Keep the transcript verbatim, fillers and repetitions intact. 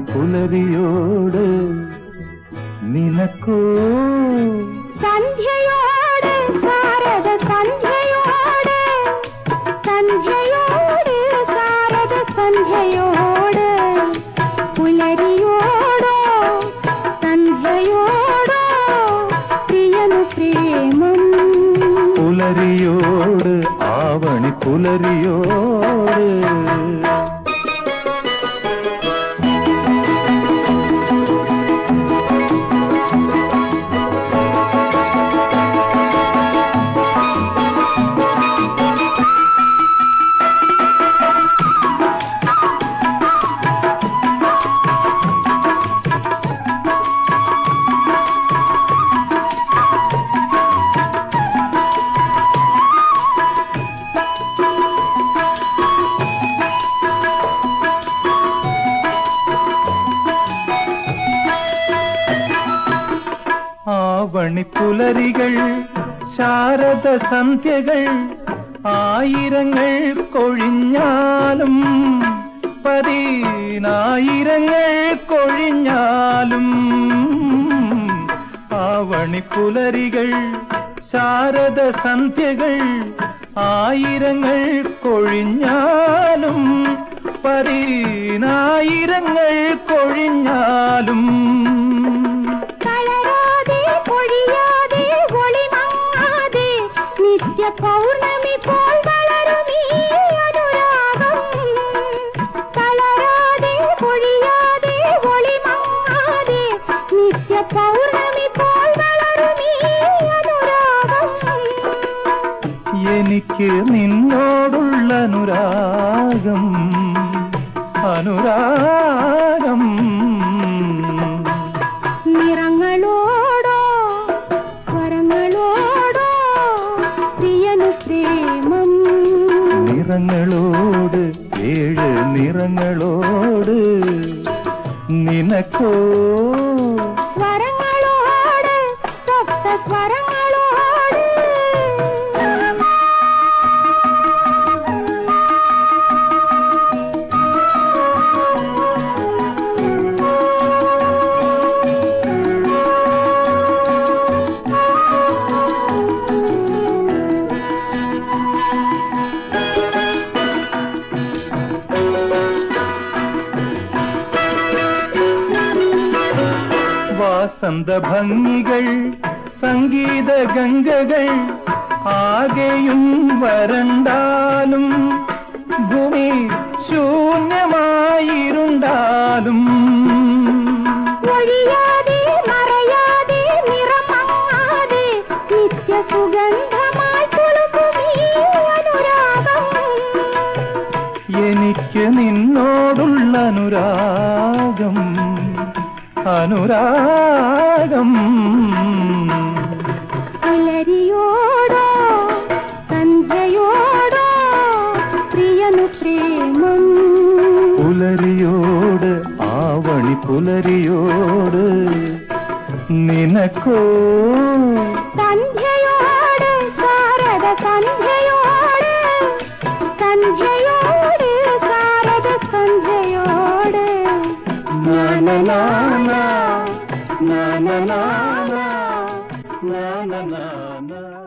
പുലരിയോട് നിനക്കോ സന്ധ്യയോട് ശാരദ സന്ധ്യയോട് സന്ധ്യയോട് ശാരദ സന്ധ്യയോട് പുലരിയോടോ സന്ധ്യയോടോ പ്രിയനു പ്രേമം പുലരിയോട് ആവണി പുലരിയോട് ആവണിപ്പുലരികൾ ശാരദ സന്ധ്യകൾ ആയിരങ്ങൾ കൊഴിഞ്ഞാലും പതിനായിരങ്ങൾ കൊഴിഞ്ഞാലും ആവണിപ്പുലരികൾ ശാരദ സന്ധ്യകൾ ആയിരങ്ങൾ കൊഴിഞ്ഞാലും പതിനായിരങ്ങൾ കൊഴിഞ്ഞാലും നിത്യ പൗർണമി പോൽ വളരുമീ അനുരാഗം തളരാതെ പൊഴിയാതെ ഒളിമങ്ങാതെ നിത്യ പൗർണമി പോൽ വളരുമീ അനുരാഗം എനിക്ക് നിന്നോടുള്ള അനുരാഗം അനുരാഗം നിറങ്ങളോടോ സ്വരങ്ങളോടോ പ്രിയനു പ്രേമം നിറങ്ങളോട് ഏഴ് നിറങ്ങളോട് നിനക്കോ സ്വരങ്ങളോട് സപ്ത സ്വരങ്ങളോട് വസന്തഭംഗികൾ സംഗീത ഗംഗകൾ ആകെയും വരണ്ടാലും ഭൂമി ശൂന്യമായിരുണ്ടാലും ഒഴിയാതെ മറയാതെ നിറമങ്ങാതെ നിത്യ സുഗന്ധമായി തുളുമ്പുമീ അനുരാഗം എനിക്ക് നിന്നോടുള്ള അനുരാഗം അനുരാഗം പുലരിയോടോ സന്ധ്യയോടോ പ്രിയനു പ്രേമം പുലരിയോട് ആവണി പുലരിയോട് നിനക്കോ സന്ധ്യയോട് Sharada സന്ധ്യയോട് സന്ധ്യയോട് Sharada സന്ധ്യയോട് na na na na na na na na na na na